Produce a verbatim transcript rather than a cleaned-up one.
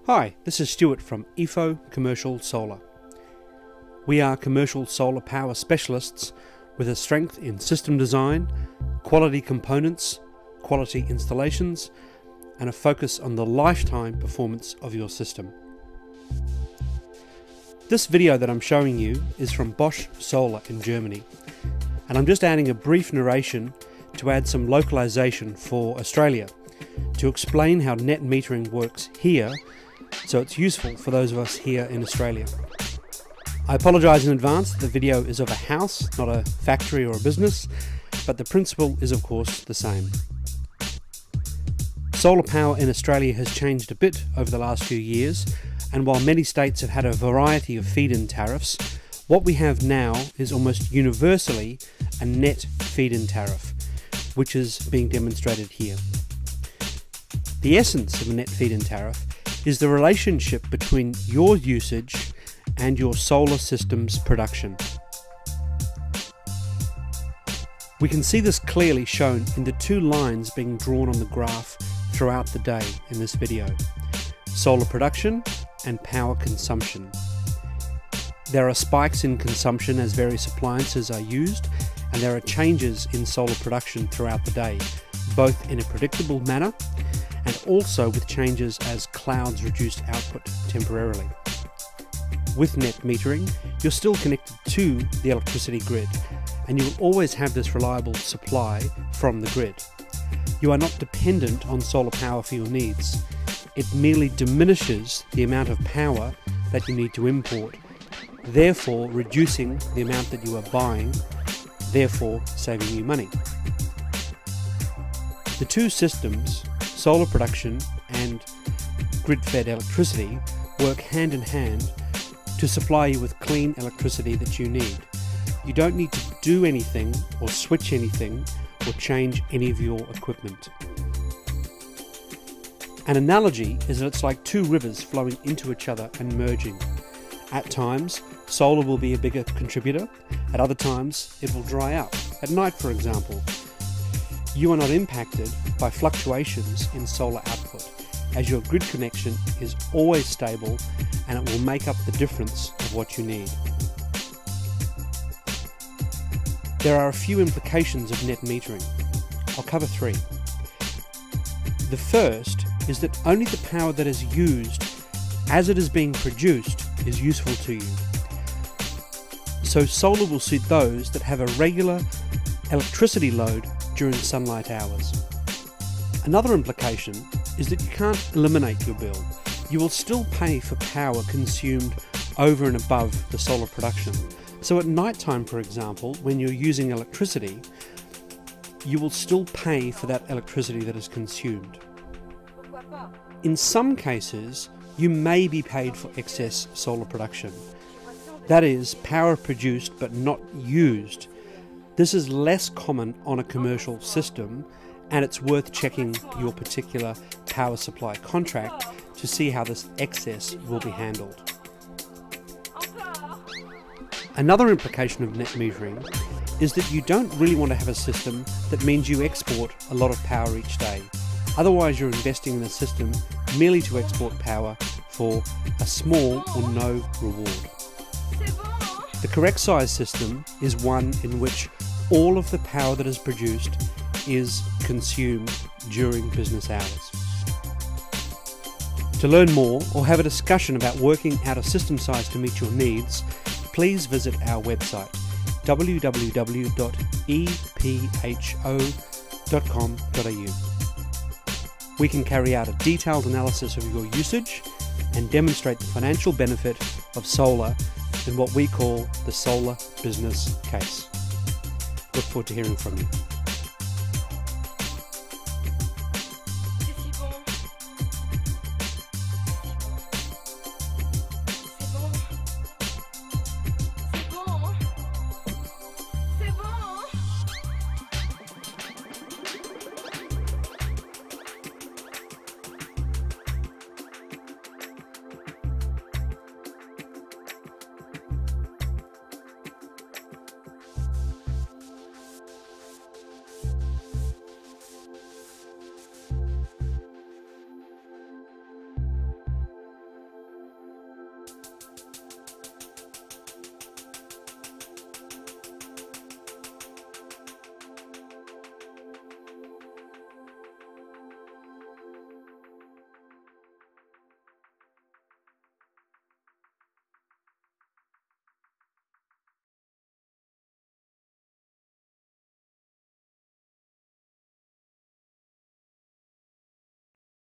Hi, this is Stuart from ePho Commercial Solar. We are commercial solar power specialists with a strength in system design, quality components, quality installations, and a focus on the lifetime performance of your system. This video that I'm showing you is from Bosch Solar in Germany, and I'm just adding a brief narration to add some localization for Australia to explain how net metering works here, so it's useful for those of us here in Australia. I apologise in advance that the video is of a house, not a factory or a business, but the principle is of course the same. Solar power in Australia has changed a bit over the last few years, and while many states have had a variety of feed-in tariffs, what we have now is almost universally a net feed-in tariff, which is being demonstrated here. The essence of a net feed-in tariff is the relationship between your usage and your solar system's production. We can see this clearly shown in the two lines being drawn on the graph throughout the day in this video: solar production and power consumption. There are spikes in consumption as various appliances are used, and there are changes in solar production throughout the day, both in a predictable manner and also with changes as clouds reduce output temporarily. With net metering, you're still connected to the electricity grid, and you will always have this reliable supply from the grid. You are not dependent on solar power for your needs. It merely diminishes the amount of power that you need to import, therefore reducing the amount that you are buying, therefore saving you money. The two systems, solar production and grid-fed electricity, work hand in hand to supply you with clean electricity that you need. You don't need to do anything or switch anything or change any of your equipment. An analogy is that it's like two rivers flowing into each other and merging. At times, solar will be a bigger contributor. At other times, it will dry up. At night, for example. You are not impacted by fluctuations in solar output, as your grid connection is always stable and it will make up the difference of what you need. There are a few implications of net metering. I'll cover three. The first is that only the power that is used as it is being produced is useful to you. So solar will suit those that have a regular electricity load during sunlight hours. Another implication is that you can't eliminate your bill. You will still pay for power consumed over and above the solar production. So at night time, for example, when you're using electricity, you will still pay for that electricity that is consumed. In some cases, you may be paid for excess solar production. That is, power produced but not used. This is less common on a commercial system, and it's worth checking your particular power supply contract to see how this excess will be handled. Another implication of net metering is that you don't really want to have a system that means you export a lot of power each day. Otherwise, you're investing in a system merely to export power for a small or no reward. The correct size system is one in which all of the power that is produced is consumed during business hours. To learn more or have a discussion about working out a system size to meet your needs, please visit our website w w w dot e p h o dot com dot a u. We can carry out a detailed analysis of your usage and demonstrate the financial benefit of solar in what we call the solar business case. Look forward to hearing from you.